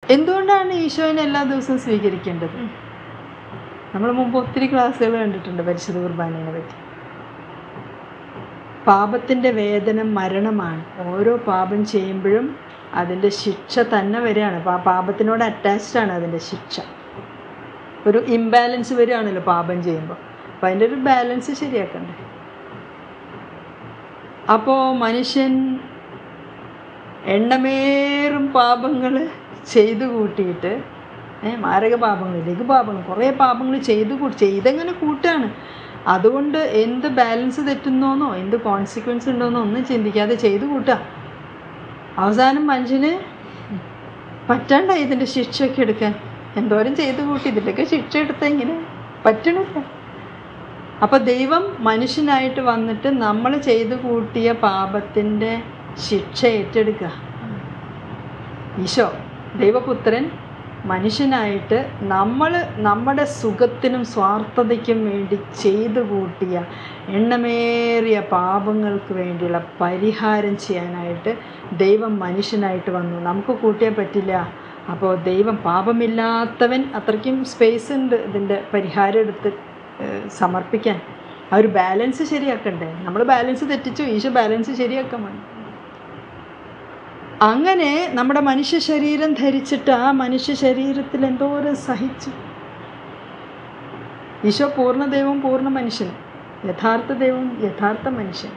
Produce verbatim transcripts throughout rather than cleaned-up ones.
എന്തുകൊണ്ടാണ് ഈശോനെ എല്ലാ ദിവസവും സ്വീകരിക്കേണ്ടത്? നമ്മൾ മുമ്പ് ഒത്തിരി ക്ലാസ്സുകൾ കണ്ടിട്ടുണ്ട് പരിശുദ്ധ കുർബാനയെ പറ്റി. പാപത്തിൻ്റെ വേദന മരണമാണ്. ഓരോ പാപം ചെയ്യുമ്പോഴും അതിൻ്റെ ശിക്ഷ തന്നെ വരികയാണ്. ആ പാപത്തിനോട് അറ്റാച്ച്ഡാണ് അതിൻ്റെ ശിക്ഷ. ഒരു ഇംബാലൻസ് വരികയാണല്ലോ പാപം ചെയ്യുമ്പോൾ. അപ്പം അതിൻ്റെ ഒരു ബാലൻസ് ശരിയാക്കണ്ടേ? അപ്പോൾ മനുഷ്യൻ എണ്ണമേറും പാപങ്ങൾ ചെയ്തു കൂട്ടിയിട്ട് മാരക പാപങ്ങൾ, ലഘു പാപങ്ങൾ, കുറേ പാപങ്ങൾ ചെയ്തു കൂട്ടി ചെയ്തെങ്ങനെ കൂട്ടുകയാണ്. അതുകൊണ്ട് എന്ത് ബാലൻസ് തെറ്റുന്നോന്നോ എന്ത് കോൺസിക്വൻസ് ഉണ്ടോന്നോ ഒന്നും ചിന്തിക്കാതെ ചെയ്തു കൂട്ടുക. അവസാനം മനുഷ്യന് പറ്റാണ്ടായി ഇതിൻ്റെ ശിക്ഷയൊക്കെ എടുക്കാൻ. എന്തോരം ചെയ്തു കൂട്ടി, ഇതിൻ്റെയൊക്കെ ശിക്ഷ എടുത്താൽ ഇങ്ങനെ പറ്റണില്ല. അപ്പോൾ ദൈവം മനുഷ്യനായിട്ട് വന്നിട്ട് നമ്മൾ ചെയ്തു കൂട്ടിയ പാപത്തിൻ്റെ ശിക്ഷ ഏറ്റെടുക്കുക. ഈശോ ദൈവപുത്രൻ മനുഷ്യനായിട്ട് നമ്മൾ നമ്മുടെ സുഖത്തിനും സ്വാർത്ഥതയ്ക്കും വേണ്ടി ചെയ്തു കൂട്ടിയ എണ്ണമേറിയ പാപങ്ങൾക്ക് വേണ്ടിയുള്ള പരിഹാരം ചെയ്യാനായിട്ട് ദൈവം മനുഷ്യനായിട്ട് വന്നു. നമുക്ക് കൂട്ടിയാൽ പറ്റില്ല. അപ്പോൾ ദൈവം പാപമില്ലാത്തവൻ, അത്രയ്ക്കും സ്പേസ് ഉണ്ട് ഇതിൻ്റെ പരിഹാരം എടുത്ത് സമർപ്പിക്കാൻ. ആ ഒരു ബാലൻസ് ശരിയാക്കണ്ടേ? നമ്മൾ ബാലൻസ് തെറ്റിച്ചു, ഈശോ ബാലൻസ് ശരിയാക്കാൻ വേണ്ടി അങ്ങനെ നമ്മുടെ മനുഷ്യ ശരീരം ധരിച്ചിട്ട് ആ മനുഷ്യ ശരീരത്തിൽ എന്തോരം സഹിച്ചു. ഈശോ പൂർണ്ണ ദൈവവും പൂർണ്ണ മനുഷ്യൻ, യഥാർത്ഥ ദൈവവും യഥാർത്ഥ മനുഷ്യൻ.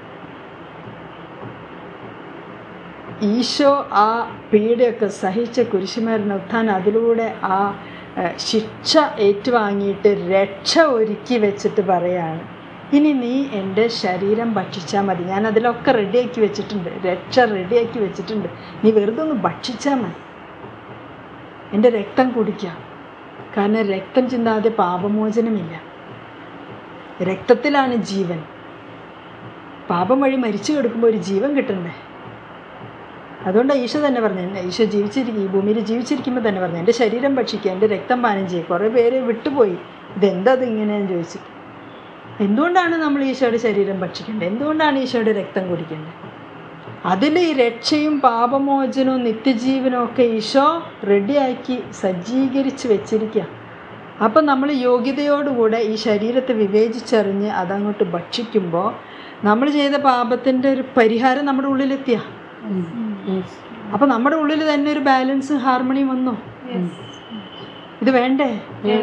ഈശോ ആ പീഡയൊക്കെ സഹിച്ച കുരിശുമരണ ഉത്ഥാനം, അതിലൂടെ ആ ശിക്ഷ ഏറ്റുവാങ്ങിയിട്ട് രക്ഷ ഒരുക്കി വെച്ചിട്ട് പറയാണ്, ഇനി നീ എൻ്റെ ശരീരം ഭക്ഷിച്ചാൽ മതി. ഞാൻ അതിലൊക്കെ റെഡിയാക്കി വെച്ചിട്ടുണ്ട്, രക്ഷ റെഡിയാക്കി വെച്ചിട്ടുണ്ട്. നീ വെറുതെ ഒന്ന് ഭക്ഷിച്ചാൽ മതി, എൻ്റെ രക്തം കുടിക്കാം. കാരണം രക്തം ചിന്താതെ പാപമോചനമില്ല. രക്തത്തിലാണ് ജീവൻ. പാപം വഴി മരിച്ചു കിടക്കുമ്പോൾ ഒരു ജീവൻ കിട്ടണ്ടേ? അതുകൊണ്ട് ഈശോ തന്നെ പറഞ്ഞു, ഈശോ ജീവിച്ചിരിക്കും, ഈ ഭൂമിയിൽ ജീവിച്ചിരിക്കുമ്പോൾ തന്നെ പറഞ്ഞു, എൻ്റെ ശരീരം ഭക്ഷിക്കുക, എൻ്റെ രക്തം പാനം ചെയ്യുക. കുറേ പേര് വിട്ടുപോയി, ഇതെന്തത് ഇങ്ങനെയെന്ന് ചോദിച്ചിട്ട്. എന്തുകൊണ്ടാണ് നമ്മൾ ഈശോയുടെ ശരീരം ഭക്ഷിക്കേണ്ടത്? എന്തുകൊണ്ടാണ് ഈശോയുടെ രക്തം കുടിക്കേണ്ടത്? അതിൽ ഈ രക്ഷയും പാപമോചനവും നിത്യജീവനും ഒക്കെ ഈശോ റെഡിയാക്കി സജ്ജീകരിച്ച് വെച്ചിരിക്കുക. അപ്പം നമ്മൾ യോഗ്യതയോടുകൂടെ ഈ ശരീരത്തെ വിവേചിച്ചറിഞ്ഞ് അതങ്ങോട്ട് ഭക്ഷിക്കുമ്പോൾ നമ്മൾ ചെയ്ത പാപത്തിൻ്റെ ഒരു പരിഹാരം നമ്മുടെ ഉള്ളിലെത്തിയ. അപ്പം നമ്മുടെ ഉള്ളിൽ തന്നെ ഒരു ബാലൻസ്, ഹാർമണി വന്നു. ഇത് വേണ്ടേ?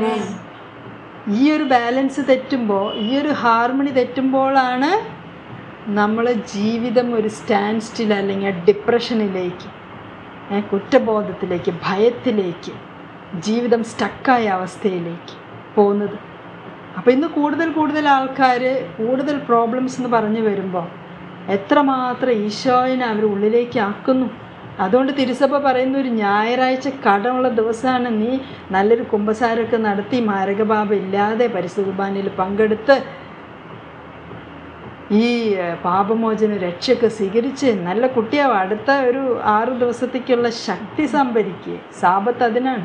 ഈ ഒരു ബാലൻസ് തെറ്റുമ്പോൾ, ഈ ഒരു ഹാർമണി തെറ്റുമ്പോഴാണ് നമ്മൾ ജീവിതം ഒരു സ്റ്റാൻഡ് സ്റ്റിൽ അല്ലെങ്കിൽ ഡിപ്രഷനിലേക്ക്, കുറ്റബോധത്തിലേക്ക്, ഭയത്തിലേക്ക്, ജീവിതം സ്റ്റക്കായ അവസ്ഥയിലേക്ക് പോകുന്നത്. അപ്പോൾ ഇന്ന് കൂടുതൽ കൂടുതൽ ആൾക്കാർ കൂടുതൽ പ്രോബ്ലംസ് എന്ന് പറഞ്ഞു വരുമ്പോൾ എത്രമാത്രം ഈശോയിനെ അവർ ഉള്ളിലേക്ക് ആക്കുന്നു. അതുകൊണ്ട് തിരുസഭ പറയുന്ന ഒരു ഞായറാഴ്ച കടമുള്ള ദിവസമാണ്. നീ നല്ലൊരു കുമ്പസാരമൊക്കെ നടത്തി മാരകപാപം ഇല്ലാതെ പരിശുദ്ധ കുർബാനയിൽ പങ്കെടുത്ത് ഈ പാപമോചന രക്ഷയൊക്കെ സ്വീകരിച്ച് നല്ല കുട്ടിയാവും. അടുത്ത ഒരു ആറു ദിവസത്തേക്കുള്ള ശക്തി സംഭരിക്കുക. സാബത്ത് അതിനാണ്,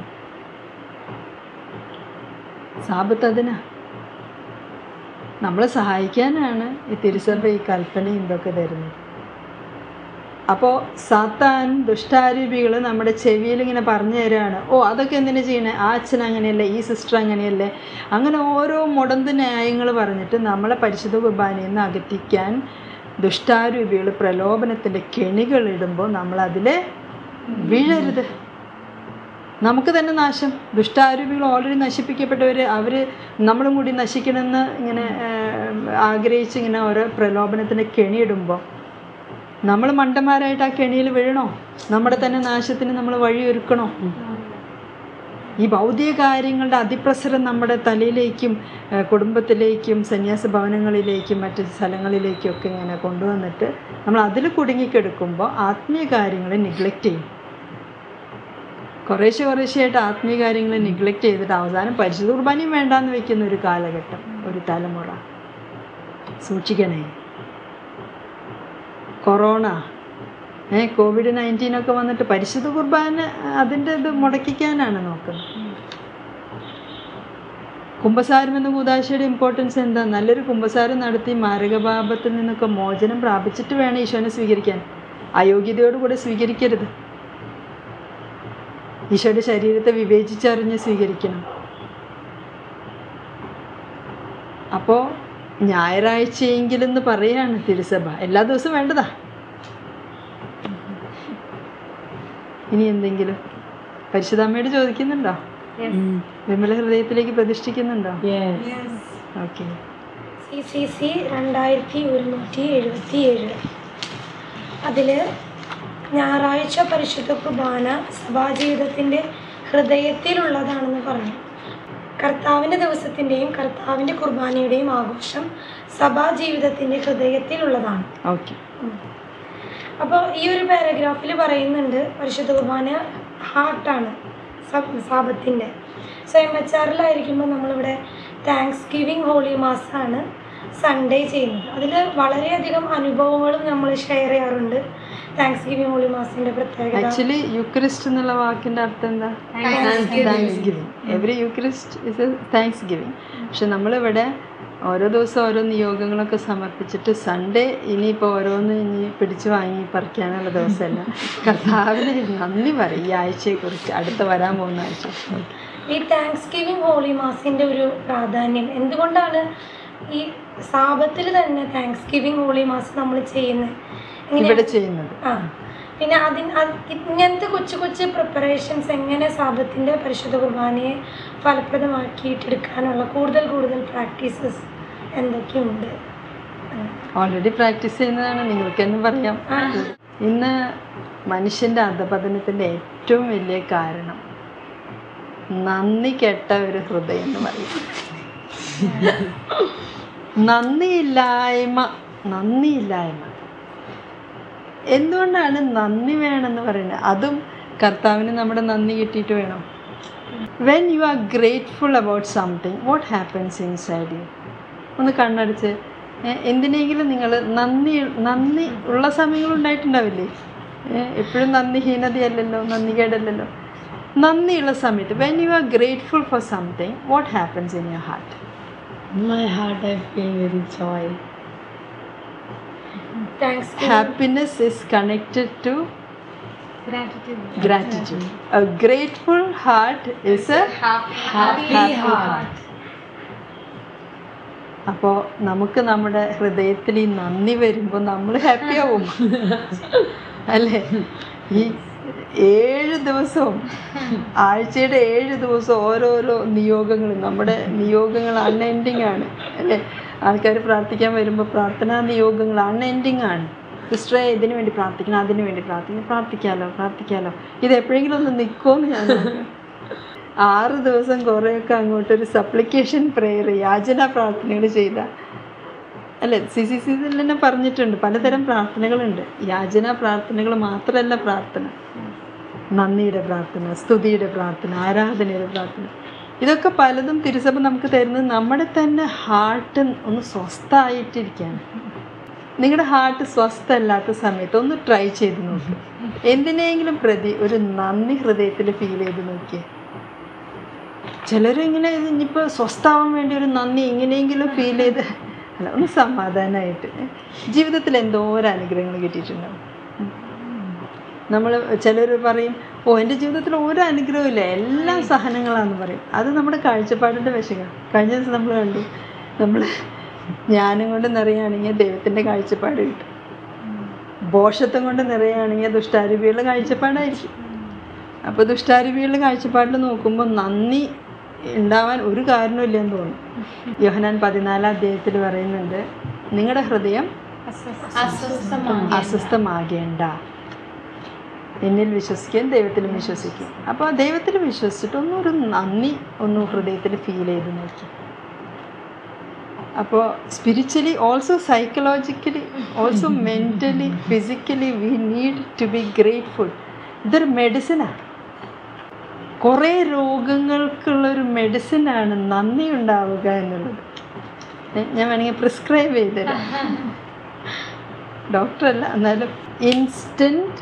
സാബത്ത് അതിനാ നമ്മളെ സഹായിക്കാനാണ് ഈ തിരുസഭ ഈ കൽപ്പനയും ഇതൊക്കെ തരുന്നത്. അപ്പോൾ സാത്താൻ, ദുഷ്ടാരൂപികൾ നമ്മുടെ ചെവിയിൽ ഇങ്ങനെ പറഞ്ഞു തരാണ്, ഓ അതൊക്കെ എന്തിനാ ചെയ്യണേ, ആ അച്ഛൻ അങ്ങനെയല്ലേ, ഈ സിസ്റ്റർ അങ്ങനെയല്ലേ, അങ്ങനെ ഓരോ മുടന്ത് ന്യായങ്ങൾ പറഞ്ഞിട്ട് നമ്മളെ പരിശുദ്ധ കുർബാനയിൽ നിന്ന് അകറ്റിക്കാൻ ദുഷ്ടാരൂപികൾ പ്രലോഭനത്തിൻ്റെ കെണികളിടുമ്പോൾ നമ്മളതിൽ വീഴരുത്. നമുക്ക് തന്നെ നാശം. ദുഷ്ടാരൂപികൾ ഓൾറെഡി നശിപ്പിക്കപ്പെട്ടവർ, അവർ നമ്മളും കൂടി നശിക്കണമെന്ന് ഇങ്ങനെ ആഗ്രഹിച്ച് ഇങ്ങനെ ഓരോ പ്രലോഭനത്തിൻ്റെ കെണിയിടുമ്പോൾ നമ്മൾ മണ്ടന്മാരായിട്ട് ആ കെണിയിൽ വീഴണോ? നമ്മുടെ തന്നെ നാശത്തിന് നമ്മൾ വഴിയൊരുക്കണോ? ഈ ഭൗതിക കാര്യങ്ങളുടെ അതിപ്രസരം നമ്മുടെ തലയിലേക്കും കുടുംബത്തിലേക്കും സന്യാസ ഭവനങ്ങളിലേക്കും മറ്റ് സ്ഥലങ്ങളിലേക്കും ഒക്കെ ഇങ്ങനെ കൊണ്ടുവന്നിട്ട് നമ്മൾ അതിൽ കുടുങ്ങിക്കെടുക്കുമ്പോൾ ആത്മീയ കാര്യങ്ങളെ നിഗ്ലക്റ്റ് ചെയ്യും. കുറേശ്ശെ കുറേശ്ശെയായിട്ട് ആത്മീയ കാര്യങ്ങളെ നിഗ്ലക്റ്റ് ചെയ്തിട്ട് അവസാനം പരിശുദ്ധ കുർബാനയും വേണ്ടാന്ന് വെക്കുന്ന ഒരു കാലഘട്ടം, ഒരു തലമുറ. സൂക്ഷിക്കണേ. കൊറോണ, ഏ കോവിഡ് നയൻറ്റീനൊക്കെ വന്നിട്ട് പരിശുദ്ധ കുർബാന അതിൻ്റെ ഇത് മുടക്കിക്കാനാണ് നോക്കുന്നത്. കുമ്പസാരം എന്ന കൂദാശയുടെ ഇമ്പോർട്ടൻസ് എന്താ? നല്ലൊരു കുമ്പസാരം നടത്തി മാരകപാപത്തിൽ നിന്നൊക്കെ മോചനം പ്രാപിച്ചിട്ട് വേണം ഈശോനെ സ്വീകരിക്കാൻ. അയോഗ്യതയോടുകൂടെ സ്വീകരിക്കരുത്. ഈശോയുടെ ശരീരത്തെ വിവേചിച്ചറിഞ്ഞ് സ്വീകരിക്കണം. അപ്പോൾ ഞായറാഴ്ചയെങ്കിലെന്ന് പറയാണ് തിരുസഭ. എല്ലാ ദിവസവും വേണ്ടതാ. ഇനി എന്തെങ്കിലും പരിശുദ്ധാമ്മയോട് ചോദിക്കുന്നുണ്ടോ? വിമല ഹൃദയത്തിലേക്ക് പ്രതിഷ്ഠിക്കുന്നുണ്ടോ? ഓക്കെ. സി സി സി രണ്ടായിരത്തി ഒരുന്നൂറ്റി എഴുപത്തി ഏഴ് അതിൽ ഞായറാഴ്ച പരിശുദ്ധ കുർബാന സഭാജീവിതത്തിൻ്റെ ഹൃദയത്തിലുള്ളതാണെന്ന് പറഞ്ഞു. കർത്താവിൻ്റെ ദിവസത്തിൻ്റെയും കർത്താവിൻ്റെ കുർബാനയുടെയും ആഘോഷം സഭാജീവിതത്തിൻ്റെ ഹൃദയത്തിലുള്ളതാണ്. ഓക്കെ. അപ്പോൾ ഈ ഒരു പാരഗ്രാഫിൽ പറയുന്നുണ്ട് പരിശുദ്ധ കുർബാന ഹാർട്ടാണ് സാപത്തിൻ്റെ. സോ എം എച്ച് ആറിലായിരിക്കുമ്പോൾ നമ്മളിവിടെ താങ്ക്സ് ഗിവിങ് ഹോളി മാസാണ് സൺഡേ ചെയ്യുന്നത്. അതിൽ വളരെയധികം അനുഭവങ്ങളും നമ്മൾ ഷെയർ ചെയ്യാറുണ്ട്. താങ്ക്സ് ഗിവിങ് ഹോളി മാസിൻ്റെ പ്രത്യേകത ആക്ച്വലി യൂക്രിസ്റ്റ് എന്നുള്ള വാക്കിൻ്റെ അർത്ഥം എന്താ? Thanksgiving. Every Eucharist is a thanksgiving. പക്ഷെ നമ്മളിവിടെ ഓരോ ദിവസം ഓരോ നിയോഗങ്ങളൊക്കെ സമർപ്പിച്ചിട്ട് സൺഡേ ഇനിയിപ്പോൾ ഓരോന്ന് ഇനി പിടിച്ചു വാങ്ങി പറിക്കാനുള്ള ദിവസമല്ല. കർത്താവിന് നന്ദി പറയും ഈ ആഴ്ചയെക്കുറിച്ച്, അടുത്ത വരാൻ പോകുന്ന ആഴ്ച. ഈ താങ്ക്സ് ഗിവിങ് ഹോളി മാസിൻ്റെ ഒരു പ്രാധാന്യം എന്തുകൊണ്ടാണ് ഈ സാപത്തിൽ തന്നെ താങ്ക്സ് ഗിവിങ് ഹോളി മാസ് നമ്മൾ ചെയ്യുന്നത് ഇവിടെ ചെയ്യുന്നത്? ആ പിന്നെ അതിന് ഇങ്ങനത്തെ കൊച്ചു കൊച്ചു പ്രിപ്പറേഷൻസ് എങ്ങനെ സാപത്തിൻ്റെ പരിശുദ്ധ കുർബാനയെ ഫലപ്രദമാക്കിയിട്ടെടുക്കാനുള്ള കൂടുതൽ കൂടുതൽ പ്രാക്ടീസസ് എന്തൊക്കെയുണ്ട്? ഓൾറെഡി പ്രാക്ടീസ് ചെയ്യുന്നതാണ്, നിങ്ങൾക്ക് തന്നെ പറയാം. ഇന്ന് മനുഷ്യൻ്റെ അധപതനത്തിൻ്റെ ഏറ്റവും വലിയ കാരണം നന്ദി കെട്ട ഒരു ഹൃദയം എന്ന് പറയും. നന്ദിയില്ലായ്മ നന്ദിയില്ലായ്മ എന്തുകൊണ്ടാണ് നന്ദി വേണമെന്ന് പറയുന്നത്? അതും കർത്താവിന് നമ്മുടെ നന്ദി കിട്ടിയിട്ട് വേണം. When you are grateful about something, what happens inside you? ഒന്ന് കണ്ണടച്ച് എന്തിനെങ്കിലും നിങ്ങൾ നന്ദി നന്ദി ഉള്ള സമയങ്ങളുണ്ടായിട്ടുണ്ടാവില്ലേ? എപ്പോഴും നന്ദിഹീനതയല്ലല്ലോ, നന്ദികേടല്ലല്ലോ. നന്ദിയുള്ള സമയത്ത് when you are grateful for something, what happens in your heart? My heart, I feel very joy. Happiness is connected to Gratitude. gratitude. A grateful heart is a Happy, happy happy heart. heart. അപ്പോൾ നമുക്ക് നമ്മുടെ ഹൃദയത്തിൽ ഈ നന്ദി വരുമ്പോൾ നമ്മൾ happy ആവും അല്ലേ? ഈ ഏഴ് ദിവസവും ആഴ്ചയുടെ ഏഴ് ദിവസവും ഓരോരോ നിയോഗങ്ങൾ, നമ്മുടെ നിയോഗങ്ങൾ അൺഎൻഡിങ് ആണ് അല്ലേ? ആൾക്കാർ പ്രാർത്ഥിക്കാൻ വരുമ്പോൾ പ്രാർത്ഥനാ നിയോഗങ്ങൾ അൺഎൻഡിങ് ആണ്. സിസ്റ്ററെ ഇതിനു വേണ്ടി പ്രാർത്ഥിക്കണം, അതിനു വേണ്ടി പ്രാർത്ഥിക്കണം, പ്രാർത്ഥിക്കാമല്ലോ പ്രാർത്ഥിക്കാമല്ലോ ഇത് എപ്പോഴെങ്കിലും ഒന്ന് നിൽക്കുമെന്ന് ഞാൻ ആറ് ദിവസം കുറേയൊക്കെ അങ്ങോട്ടൊരു സപ്ലിക്കേഷൻ പ്രെയർ, യാചന പ്രാർത്ഥനകൾ ചെയ്ത അല്ലേ? സി സി സി തന്നെ പറഞ്ഞിട്ടുണ്ട് പലതരം പ്രാർത്ഥനകളുണ്ട്. യാചന പ്രാർത്ഥനകൾ മാത്രമല്ല പ്രാർത്ഥന, നന്ദിയുടെ പ്രാർത്ഥന, സ്തുതിയുടെ പ്രാർത്ഥന, ആരാധനയുടെ പ്രാർത്ഥന, ഇതൊക്കെ പലതും തിരുസഭ നമുക്ക് തരുന്നത് നമ്മുടെ തന്നെ ഹാർട്ട് ഒന്ന് സ്വസ്ഥമായിട്ടിരിക്കുകയാണ്. നിങ്ങളുടെ ഹാർട്ട് സ്വസ്ഥമല്ലാത്ത സമയത്ത് ഒന്ന് ട്രൈ ചെയ്ത് നോക്കുക. എന്തിനെങ്കിലും പ്രതി ഒരു നന്ദി ഹൃദയത്തിൽ ഫീൽ ചെയ്ത് നോക്കിയേ. ചിലരിങ്ങനെ ഇനിയിപ്പോൾ സ്വസ്ഥമാവാൻ വേണ്ടി ഒരു നന്ദി ഇങ്ങനെയെങ്കിലും ഫീൽ ചെയ്ത് അല്ല, ഒന്ന് സമാധാനമായിട്ട് ജീവിതത്തിൽ എന്തോരം അനുഗ്രഹങ്ങൾ കിട്ടിയിട്ടുണ്ടാവും. നമ്മൾ ചിലർ പറയും ഓ എൻ്റെ ജീവിതത്തിൽ ഒരു അനുഗ്രഹവും ഇല്ല, എല്ലാം സഹനങ്ങളാണെന്ന് പറയും. അത് നമ്മുടെ കാഴ്ചപ്പാടിൻ്റെ വശമാണ്. കഴിഞ്ഞ ദിവസം നമ്മൾ കണ്ടു, നമ്മൾ ജ്ഞാനം കൊണ്ട് നിറയുകയാണെങ്കിൽ ദൈവത്തിൻ്റെ കാഴ്ചപ്പാട് കിട്ടും, ബോഷത്വം കൊണ്ട് നിറയുകയാണെങ്കിൽ ദുഷ്ടാരൂപികളുടെ കാഴ്ചപ്പാടായിരിക്കും. അപ്പോൾ ദുഷ്ടാരൂപികളുടെ കാഴ്ചപ്പാടിൽ നോക്കുമ്പോൾ നന്ദി ഉണ്ടാവാൻ ഒരു കാരണമില്ലെന്ന് തോന്നും. യോഹന്നാൻ പതിനാലാം അധ്യായത്തിൽ പറയുന്നുണ്ട്, നിങ്ങളുടെ ഹൃദയം അസ്വസ്ഥമാകേണ്ട, എന്നിൽ വിശ്വസിക്കുകയും ദൈവത്തിലും വിശ്വസിക്കും. അപ്പോൾ ദൈവത്തിൽ വിശ്വസിച്ചിട്ട് ഒന്നൊരു നന്ദി ഒന്ന് ഹൃദയത്തിൽ ഫീൽ ചെയ്ത് നോക്കി. അപ്പോൾ spiritually also psychologically also mentally physically we need to be grateful. ഇതൊരു മെഡിസിനാണ്. കുറേ രോഗങ്ങൾക്കുള്ളൊരു മെഡിസിനാണ് നന്ദി ഉണ്ടാവുക എന്നുള്ളത്. ഞാൻ വേണമെങ്കിൽ പ്രിസ്ക്രൈബ് ചെയ്തുതരാം, ഡോക്ടറല്ല എന്നാലും. ഇൻസ്റ്റൻറ്റ്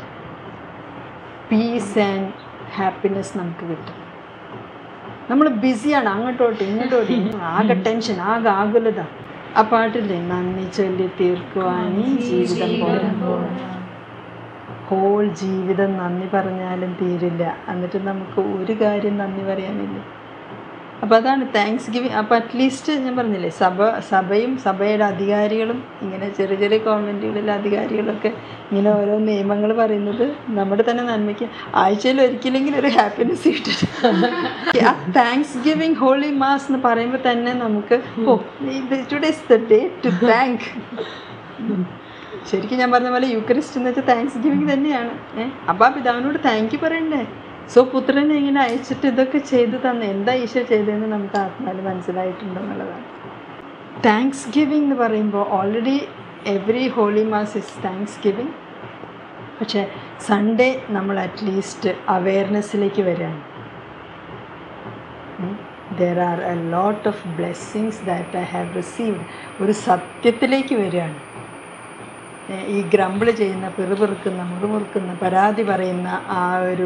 പീസ് ആൻഡ് ഹാപ്പിനെസ് നമുക്ക് കിട്ടും. നമ്മൾ ബിസിയാണ്, അങ്ങോട്ടോട്ട് ഇങ്ങോട്ടോട്ട്, ആകെ ടെൻഷൻ, ആകെ ആകുലത. ആ പാട്ടില്ലേ, നന്ദി ചൊല്ലി തീർക്കുവാൻ ജീവിതം പോലെ ഹോൾ ജീവിതം നന്ദി പറഞ്ഞാലും തീരില്ല. എന്നിട്ട് നമുക്ക് ഒരു കാര്യം നന്ദി പറയാനില്ല. അപ്പോൾ അതാണ് താങ്ക്സ് ഗിവിങ്. അപ്പോൾ അറ്റ്ലീസ്റ്റ് ഞാൻ പറഞ്ഞില്ലേ, സഭ സഭയും സഭയുടെ അധികാരികളും ഇങ്ങനെ ചെറിയ ചെറിയ കോൺവെൻറ്റുകളിലെ അധികാരികളൊക്കെ ഇങ്ങനെ ഓരോ നിയമങ്ങൾ പറയുന്നത് നമ്മുടെ തന്നെ നന്മയ്ക്ക്. ആഴ്ചയിൽ ഒരിക്കലെങ്കിലും ഒരു ഹാപ്പിനെസ് കിട്ടും. ആ താങ്ക്സ് ഗിവിങ് ഹോളി മാസ് എന്ന് പറയുമ്പോൾ തന്നെ നമുക്ക് oh today is the day to thank. ശരിക്കും ഞാൻ പറഞ്ഞ പോലെ യൂക്രിസ്റ്റ് എന്ന് വെച്ചാൽ താങ്ക്സ് ഗിവിങ് തന്നെയാണ്. ഏഹ് അപ്പോൾ ആ പിതാവിനോട് താങ്ക് യു പറയണ്ടേ. സോ പുത്രനെ ഇങ്ങനെ അയച്ചിട്ട് ഇതൊക്കെ ചെയ്തു തന്നെ എന്താ ഈശോ ചെയ്തതെന്ന് നമുക്ക് ആത്മാവിൽ മനസ്സിലായിട്ടുണ്ടെന്നുള്ളതാണ്. താങ്ക്സ് ഗിവിങ് എന്ന് പറയുമ്പോൾ already every holy mass is thanksgiving. പക്ഷേ സൺഡേ നമ്മൾ അറ്റ്ലീസ്റ്റ് അവെയർനെസ്സിലേക്ക് വരികയാണ്. There are a lot of blessings that I have received. ഒരു സത്യത്തിലേക്ക് വരികയാണ്. ഈ ഗ്രംബിൾ ചെയ്യുന്ന, പിറുപിറുക്കുന്ന, മുറുമുറുക്കുന്ന, പരാതി പറയുന്ന ആ ഒരു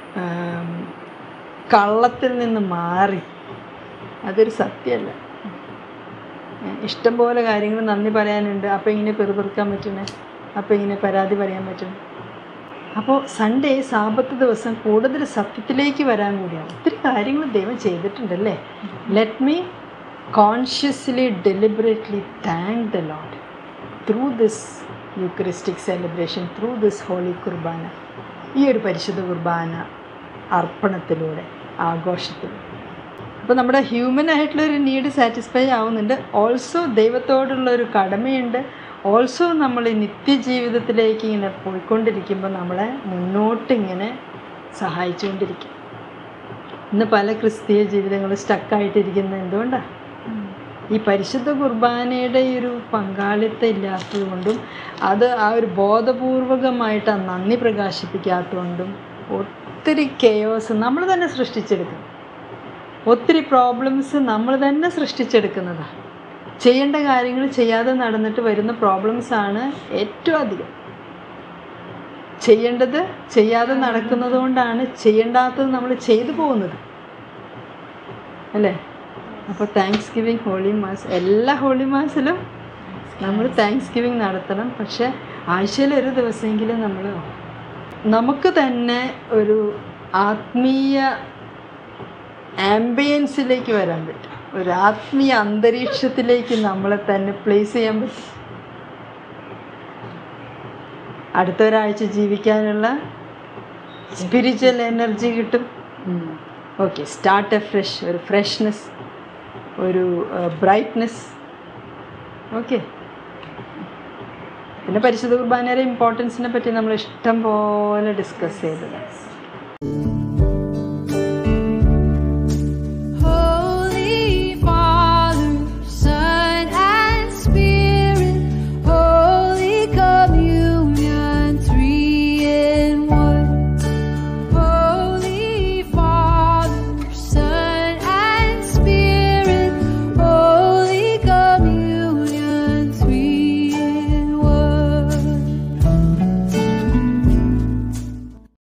കള്ളത്തിൽ നിന്ന് മാറി, അതൊരു സത്യമല്ല. ഇഷ്ടംപോലെ കാര്യങ്ങൾ നന്ദി പറയാനുണ്ട്. അപ്പോൾ ഇങ്ങനെ പിറുപിറുക്കാൻ പറ്റണേ, അപ്പോൾ ഇങ്ങനെ പരാതി പറയാൻ പറ്റണേ. അപ്പോൾ സൺഡേ സാബത്ത് ദിവസം കൂടുതൽ സത്യത്തിലേക്ക് വരാൻ കൂടിയാണ്. ഒത്തിരി കാര്യങ്ങൾ ദൈവം ചെയ്തിട്ടുണ്ടല്ലേ. Let me consciously deliberately thank the Lord through this Eucharistic celebration, through this holy Qurbana. ഈ ഒരു പരിശുദ്ധ കുർബാന അർപ്പണത്തിലൂടെ, ആഘോഷത്തിലൂടെ. അപ്പോൾ നമ്മുടെ ഹ്യൂമൻ ആയിട്ടുള്ളൊരു നീഡ് സാറ്റിസ്ഫൈ ആവുന്നുണ്ട്. ഓൾസോ ദൈവത്തോടുള്ളൊരു കടമയുണ്ട്. ഓൾസോ നമ്മൾ ഈ നിത്യജീവിതത്തിലേക്ക് ഇങ്ങനെ പോയിക്കൊണ്ടിരിക്കുമ്പോൾ നമ്മളെ മുന്നോട്ടിങ്ങനെ സഹായിച്ചുകൊണ്ടിരിക്കും. ഇന്ന് പല ക്രിസ്തീയ ജീവിതങ്ങൾ സ്റ്റക്കായിട്ടിരിക്കുന്നത് എന്തുകൊണ്ടാണ്? ഈ പരിശുദ്ധ കുർബാനയുടെ ഈ ഒരു പങ്കാളിത്തം ഇല്ലാത്തത് കൊണ്ടും അത് ആ ഒരു ബോധപൂർവകമായിട്ട് ആ നന്ദി പ്രകാശിപ്പിക്കാത്തതുകൊണ്ടും ഒത്തിരി കെയോസ് നമ്മൾ തന്നെ സൃഷ്ടിച്ചെടുക്കും. ഒത്തിരി പ്രോബ്ലംസ് നമ്മൾ തന്നെ സൃഷ്ടിച്ചെടുക്കുന്നതാണ്. ചെയ്യേണ്ട കാര്യങ്ങൾ ചെയ്യാതെ നടന്നിട്ട് വരുന്ന പ്രോബ്ലംസാണ് ഏറ്റവും അധികം. ചെയ്യേണ്ടത് ചെയ്യാതെ നടക്കുന്നത് കൊണ്ടാണ് ചെയ്യേണ്ടാത്തത് നമ്മൾ ചെയ്തു പോകുന്നത് അല്ലേ. അപ്പോൾ താങ്ക്സ് ഗിവിങ് ഹോളി മാസ്, എല്ലാ ഹോളി മാസിലും നമ്മൾ താങ്ക്സ് ഗിവിങ് നടത്തണം. പക്ഷേ ആഴ്ചയിൽ ഒരു ദിവസമെങ്കിലും നമ്മൾ നമുക്ക് തന്നെ ഒരു ആത്മീയ ആംബിയൻസിലേക്ക് വരാൻ പറ്റും. ഒരു ആത്മീയ അന്തരീക്ഷത്തിലേക്ക് നമ്മളെ തന്നെ പ്ലേസ് ചെയ്യാൻ പറ്റും. അടുത്തൊരാഴ്ച ജീവിക്കാനുള്ള സ്പിരിച്വൽ എനർജി കിട്ടും. ഓക്കെ, സ്റ്റാർട്ട് എ ഫ്രഷ്, ഒരു ഫ്രഷ്നെസ്, ഒരു ബ്രൈറ്റ്നെസ്. ഓക്കെ, പിന്നെ പരിശുദ്ധ കുർബാനയുടെ ഇമ്പോർട്ടൻസിനെ പറ്റി നമ്മൾ ഇഷ്ടം പോലെ ഡിസ്കസ് ചെയ്തതാണ്.